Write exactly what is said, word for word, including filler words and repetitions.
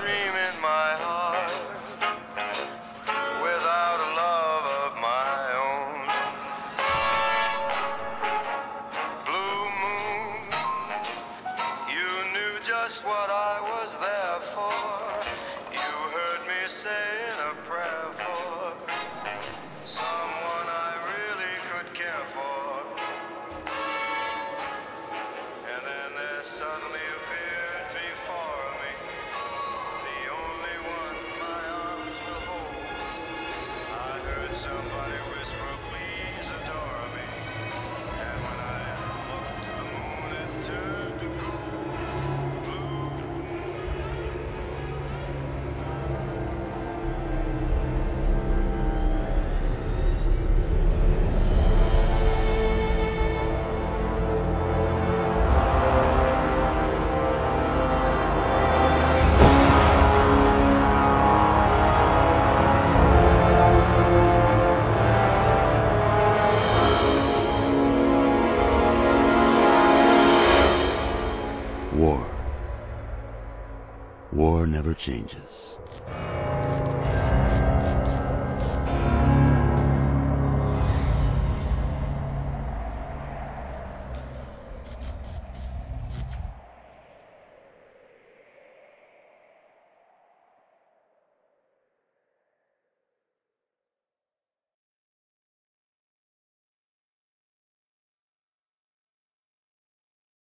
dream in my heart without a love of my own. Blue moon, you knew just what I was there for. You heard me saying a prayer for someone I really could care for. And then there suddenly appeared before me the only one my arms will hold. I heard somebody whisper, please adore me. And when I looked to the moon, it turned to gold. Blue War. War never changes.